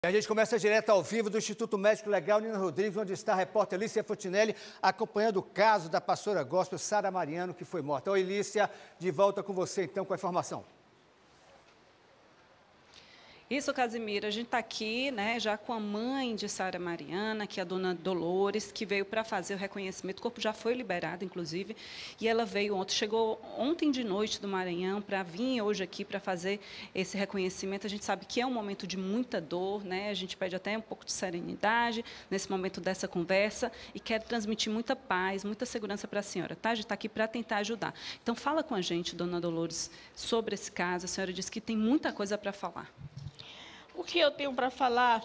A gente começa direto ao vivo do Instituto Médico Legal Nina Rodrigues, onde está a repórter Lícia Fontinelli, acompanhando o caso da pastora gospel Sara Mariano, que foi morta. Oi, Lícia, de volta com você então com a informação. Isso, Casimiro, a gente está aqui, né, já com a mãe de Sara Mariana, que é a dona Dolores, que veio para fazer o reconhecimento. O corpo já foi liberado, inclusive, e ela veio ontem, chegou ontem de noite do Maranhão para vir hoje aqui para fazer esse reconhecimento. A gente sabe que é um momento de muita dor, né? A gente pede até um pouco de serenidade nesse momento dessa conversa e quer transmitir muita paz, muita segurança para a senhora, tá? A gente está aqui para tentar ajudar. Então, fala com a gente, dona Dolores, sobre esse caso. A senhora disse que tem muita coisa para falar. O que eu tenho para falar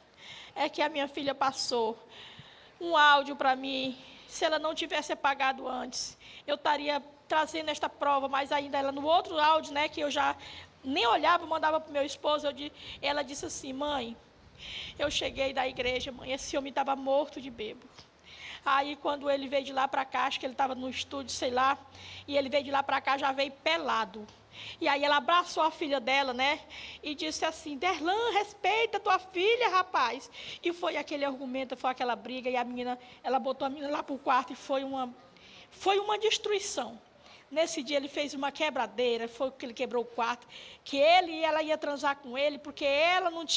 é que a minha filha passou um áudio para mim. Se ela não tivesse apagado antes, eu estaria trazendo esta prova, mas ainda ela no outro áudio, né, que eu já nem olhava, mandava para o meu esposo, ela disse assim: mãe, eu cheguei da igreja, mãe, esse homem estava morto de bêbado. Aí, quando ele veio de lá para cá, acho que ele estava no estúdio, sei lá, e ele veio de lá para cá, já veio pelado. E aí ela abraçou a filha dela, né, e disse assim: Derlan, respeita tua filha, rapaz. E foi aquele argumento, foi aquela briga, e a menina, ela botou a menina lá para o quarto, e foi uma destruição. Nesse dia ele fez uma quebradeira, foi que ele quebrou o quarto, que ele e ela ia transar com ele, porque ela não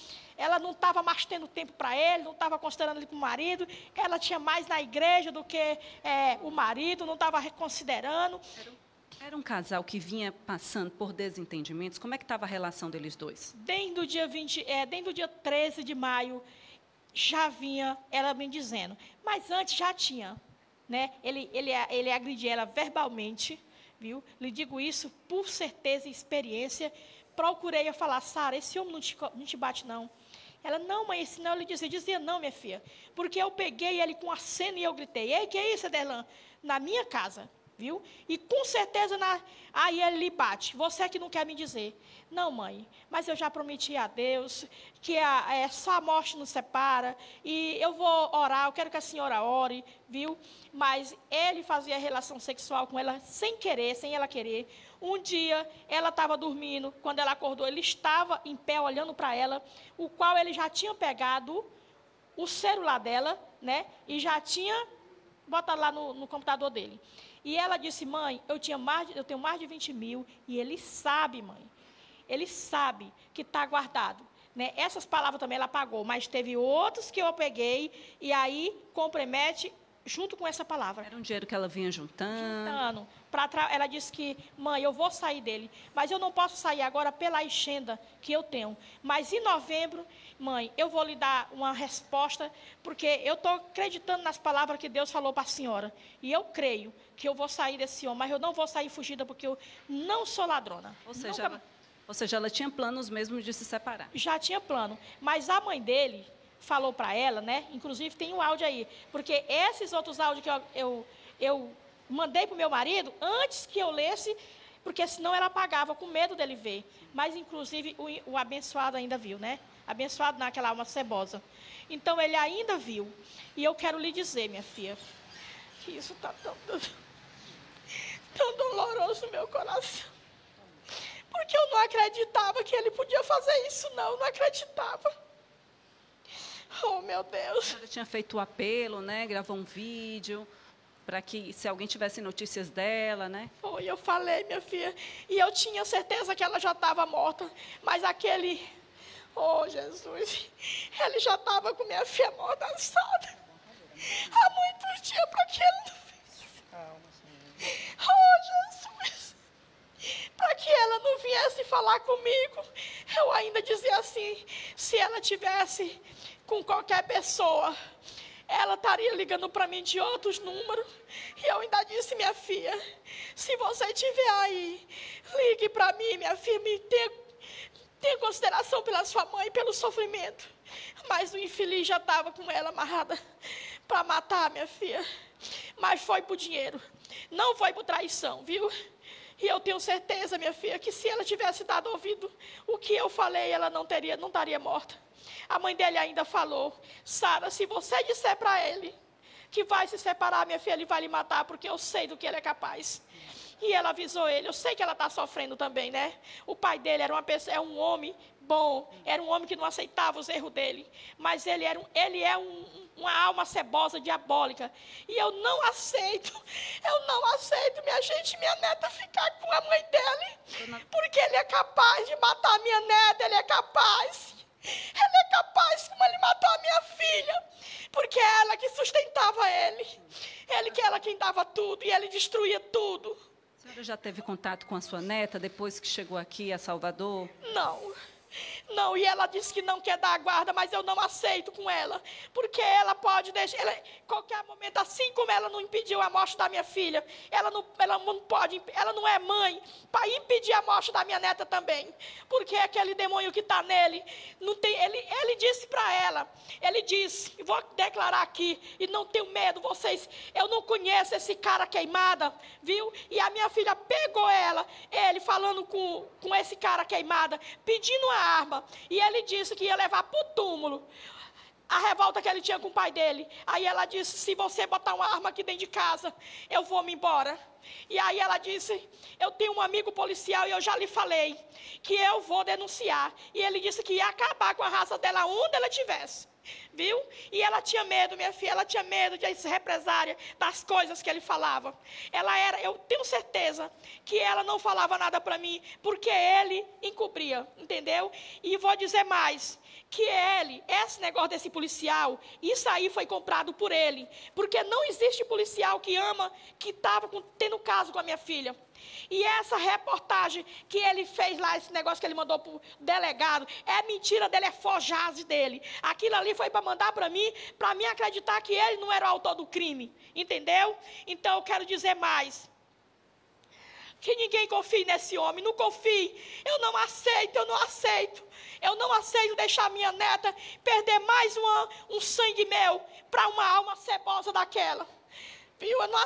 estava mais tendo tempo para ele, não estava considerando ele como marido, ela tinha mais na igreja do que o marido, não estava reconsiderando. Era um casal que vinha passando por desentendimentos. Como é que estava a relação deles dois? Desde o dia 13 de maio, já vinha ela me dizendo. Mas antes já tinha, né? Ele agredia ela verbalmente, viu? Lhe digo isso por certeza e experiência. Procurei falar: Sara, esse homem não te bate, não. Ela: não, mãe, esse não. Eu dizia: não, minha filha. Porque eu peguei ele com a cena e eu gritei: ei, que é isso, Aderlan? Na minha casa. Viu? E com certeza aí ele lhe bate. Você que não quer me dizer. Não, mãe, mas eu já prometi a Deus que só a morte nos separa. E eu vou orar, eu quero que a senhora ore, viu? Mas ele fazia relação sexual com ela sem querer, sem ela querer. Um dia, ela estava dormindo. Quando ela acordou, ele estava em pé, olhando para ela, o qual ele já tinha pegado o celular dela, né? E já tinha botado lá no computador dele. E ela disse: mãe, eu tenho mais de 20 mil, e ele sabe, mãe. Ele sabe que está guardado. Né? Essas palavras também ela pagou, mas teve outros que eu peguei, e aí compromete junto com essa palavra. Era um dinheiro que ela vinha juntando. Ela disse que: mãe, eu vou sair dele, mas eu não posso sair agora pela agenda que eu tenho. Mas em novembro, mãe, eu vou lhe dar uma resposta, porque eu estou acreditando nas palavras que Deus falou para a senhora. E eu creio que eu vou sair desse homem, mas eu não vou sair fugida, porque eu não sou ladrona. Ou seja, ela tinha planos mesmo de se separar. Já tinha plano, mas a mãe dele falou para ela, né? Inclusive tem um áudio aí, porque esses outros áudios que eu mandei para o meu marido antes que eu lesse, porque senão ela apagava com medo dele ver. Mas inclusive o abençoado ainda viu, né? Abençoado naquela alma cebosa. Então ele ainda viu. E eu quero lhe dizer, minha filha, que isso está tão doloroso no meu coração. Porque eu não acreditava que ele podia fazer isso, não. Eu não acreditava. Oh, meu Deus. A senhora tinha feito o apelo, né? Gravou um vídeo para que, se alguém tivesse notícias dela, né? Foi, eu falei, minha filha. E eu tinha certeza que ela já estava morta. Mas aquele... Oh, Jesus. Ele já estava com minha filha amordaçada. Há muitos dias para que ele não fez. Oh, Jesus. Para que ela não viesse falar comigo. Eu ainda dizia assim: se ela tivesse com qualquer pessoa, ela estaria ligando para mim de outros números. E eu ainda disse: minha filha, se você estiver aí, ligue para mim, minha filha, tenha consideração pela sua mãe, pelo sofrimento. Mas o infeliz já estava com ela amarrada para matar, minha filha. Mas foi por dinheiro, não foi por traição, viu? E eu tenho certeza, minha filha, que se ela tivesse dado ouvido o que eu falei, ela não estaria morta. A mãe dele ainda falou: Sara, se você disser para ele que vai se separar, minha filha, ele vai lhe matar, porque eu sei do que ele é capaz. E ela avisou ele. Eu sei que ela está sofrendo também, né? O pai dele é um homem bom, era um homem que não aceitava os erros dele, mas ele é uma alma cebosa, diabólica, e eu não aceito, minha gente, minha neta ficar com a mãe dele, porque ele é capaz de matar minha neta, ele é capaz, como ele matou a minha filha, porque é ela que sustentava ele, ela quem dava tudo, e ele destruía tudo. A senhora já teve contato com a sua neta depois que chegou aqui a Salvador? Não, e ela disse que não quer dar a guarda, mas eu não aceito com ela, porque ela pode deixar, qualquer momento, assim como ela não impediu a morte da minha filha, ela não pode, ela não é mãe para impedir a morte da minha neta também, porque aquele demônio que está nele, não tem, ele disse para ela, vou declarar aqui, e não tenho medo, eu não conheço esse cara queimada, viu? E a minha filha pegou ele falando com esse cara queimada, pedindo a arma, e ele disse que ia levar para o túmulo a revolta que ele tinha com o pai dele. Aí ela disse, se você botar uma arma aqui dentro de casa, eu vou me embora. E aí ela disse, eu tenho um amigo policial e eu já lhe falei que eu vou denunciar. E ele disse que ia acabar com a raça dela onde ela estivesse. Viu? E ela tinha medo, minha filha, ela tinha medo de represária das coisas que ele falava. Eu tenho certeza que ela não falava nada para mim, porque ele encobria, entendeu? E vou dizer mais, que esse negócio desse policial, isso aí foi comprado por ele, porque não existe policial que ama, que estava tendo caso com a minha filha. E essa reportagem que ele fez lá, esse negócio que ele mandou para o delegado, é mentira dele, é forjagem dele. Aquilo ali foi para mandar para mim acreditar que ele não era o autor do crime, entendeu? Então eu quero dizer mais, que ninguém confie nesse homem, não confie, eu não aceito deixar minha neta perder mais um sangue meu para uma alma cebosa daquela, viu? Eu não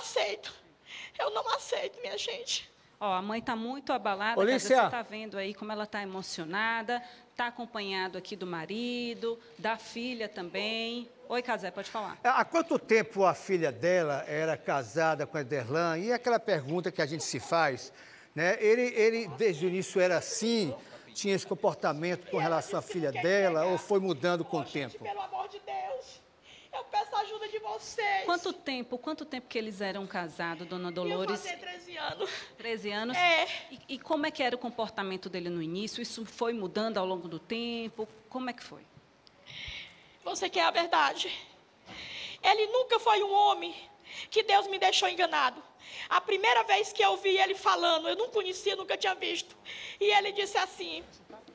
aceito, minha gente. A mãe está muito abalada, você está vendo aí como ela está emocionada, está acompanhado aqui do marido, da filha também. Oi, Casé, pode falar. Há quanto tempo a filha dela era casada com Ederlan? E aquela pergunta que a gente se faz, né? Ele desde o início era assim, tinha esse comportamento com relação à filha dela, ou foi mudando com o tempo? Pelo amor de Deus, eu peço a ajuda de vocês. Quanto tempo que eles eram casados, dona Dolores? Eu fazia 13 anos. 13 anos? É. E como é que era o comportamento dele no início? Isso foi mudando ao longo do tempo? Como é que foi? Você quer a verdade? Ele nunca foi um homem que Deus me deixou enganado. A primeira vez que eu vi ele falando, eu não conhecia, nunca tinha visto. E ele disse assim,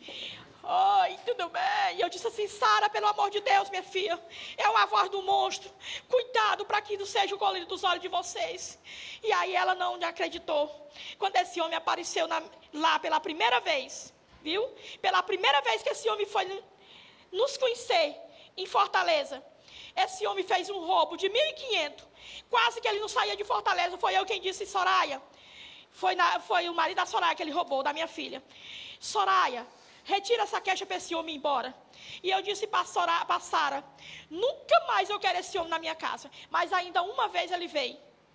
oi, tudo bem? E eu disse assim, Sara, pelo amor de Deus, minha filha, é uma voz do monstro. Cuidado para que não seja o colírio dos olhos de vocês. E aí ela não acreditou. Quando esse homem apareceu lá pela primeira vez, viu? Pela primeira vez que esse homem foi nos conhecer em Fortaleza, esse homem fez um roubo de 1.500. Quase que ele não saía de Fortaleza. Foi eu quem disse, Soraya. Foi o marido da Soraya que ele roubou, da minha filha. Soraya, retira essa queixa para esse homem ir embora. E eu disse para Sara, nunca mais eu quero esse homem na minha casa. Mas ainda uma vez ele veio.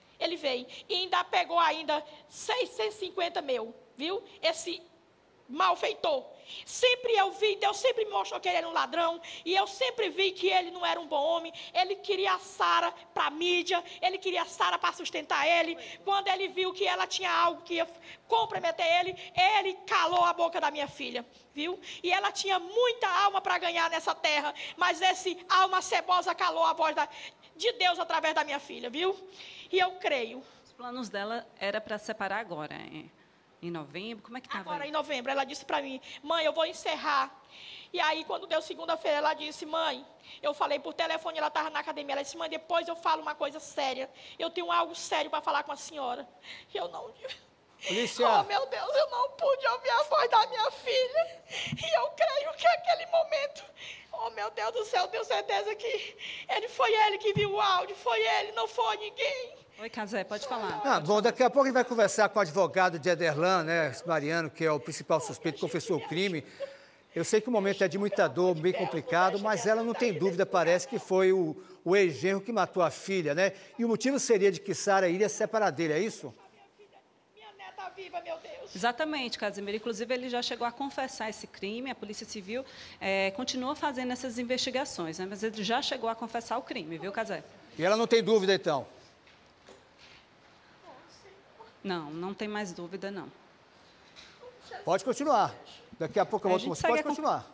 E ainda pegou 650 mil, viu? Esse malfeitor. Sempre eu vi, Deus sempre me mostrou que ele era um ladrão, e eu sempre vi que ele não era um bom homem. Ele queria a Sara para a mídia, ele queria a Sara para sustentar ele. Quando ele viu que ela tinha algo que ia comprometer ele calou a boca da minha filha, viu? E ela tinha muita alma para ganhar nessa terra, mas esse alma cebosa calou a voz de Deus através da minha filha, viu? E eu creio. Os planos dela era para separar agora, hein? Em novembro, como é que estava? Agora, em novembro, ela disse para mim, mãe, eu vou encerrar. E aí, quando deu segunda-feira, ela disse, mãe, eu falei por telefone, ela estava na academia, ela disse, mãe, depois eu falo uma coisa séria. Eu tenho algo sério para falar com a senhora. E eu não... Polícia. Oh, meu Deus, eu não pude ouvir a voz da minha filha. E eu creio que aquele momento... Oh, meu Deus do céu, eu tenho certeza que foi ele que viu o áudio, foi ele, não foi ninguém. Oi, Casé, pode falar. Bom, daqui a pouco a gente vai conversar com o advogado de Ederlan, né, Mariano, que é o principal suspeito, confessou o crime. Eu sei que o momento é de muita dor, bem complicado, mas ela não tem dúvida, parece que foi o ex-genro que matou a filha, né? E o motivo seria de que Sara iria se separar dele, é isso? Minha neta viva, meu Deus. Exatamente, Casimiro. Inclusive, ele já chegou a confessar esse crime. A Polícia Civil continua fazendo essas investigações, né? Mas ele já chegou a confessar o crime, viu, Casé? E ela não tem dúvida, então? Não, não tem mais dúvida, não. Pode continuar. Daqui a pouco eu volto com você. Pode continuar.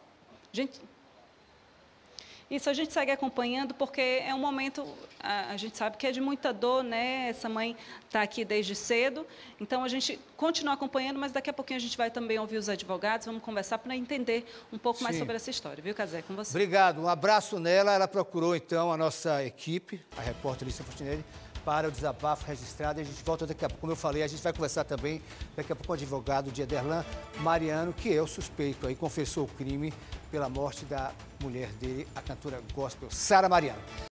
Isso a gente segue acompanhando porque é um momento, a gente sabe que é de muita dor, né? Essa mãe está aqui desde cedo, então a gente continua acompanhando, mas daqui a pouquinho a gente vai também ouvir os advogados, vamos conversar para entender um pouco mais sobre essa história, viu, Casé? Com você. Obrigado, um abraço nela. Ela procurou então a nossa equipe, a repórter Lícia Fontinelli, para o desabafo registrado. E a gente volta daqui a pouco, como eu falei, a gente vai conversar também daqui a pouco com o advogado de Ederlan Mariano, que é o suspeito aí, confessou o crime pela morte da mulher dele, a cantora gospel Sara Mariano.